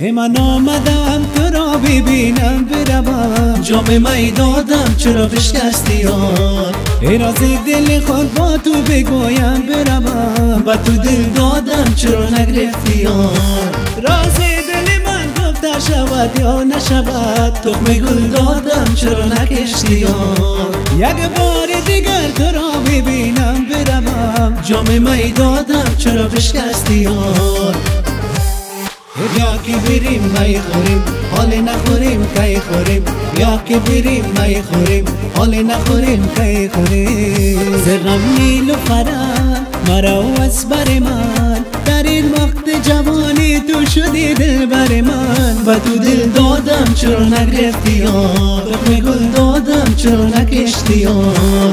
که من آمدم تو را ببینم بروم جام می دادم چرا بشکستی یار ای راز دل خود با تو بگویم بروم با تو دل دادم چرا نگرفتی یار راز دل من گفته شود یا نشود تخم گل دادم چرا نکشتی یار یک بار دیگر تو را ببینم بروم جام می دادم چرا بشکستی یار یا که بریم می خوریم حال نخوریم کی خوریم یا که بریم می خوریم حال نخوریم کی خوریم زرم نیل و فرم مرا از بر من در این وقت جوانی تو شدی دل بر من و تو دل دادم چرا نگرفتی یار تخم گل دادم چرا نکشتی یار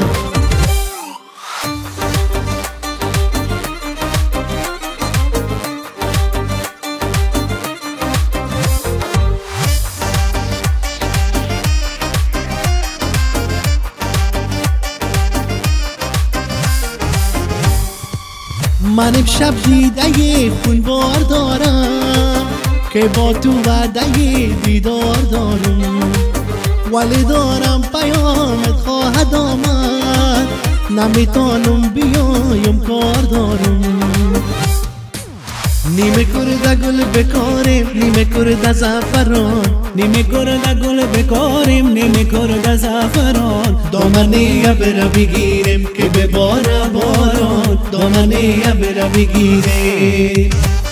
من امشب دیده خونبار دارم که با تو وعده دیدار دارم ولی دارم پیامت خواهد آمد نمیتونم بیایم کار دارم نیمه کرده گل بکاریم نیمه کرده زعفران نیمه کرده گل بکاریم نیمه کرده زعفران دامنه ابر بگیریم که بباره باران دامنه ابر بگیریم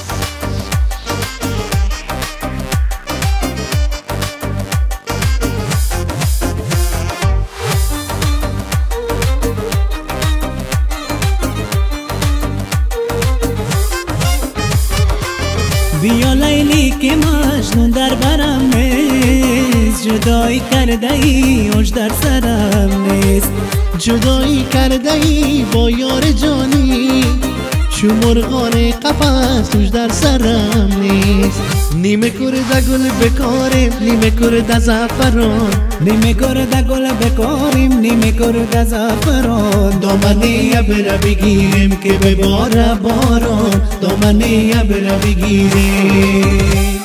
بیا لیلی که مجنون در برم نیست جدایی کرده ای اوج در سرم نیست جدایی کرده ای با یار جانی چو مرغان قفس اوج در سرم نیست نیمه کرده گل بکاریم نیمه کرده زعفران نیمه کرده گل بکاریم نیمه کرده زعفران دامنه ابر بگیریم که بباره باران دامنه ابر بگیریم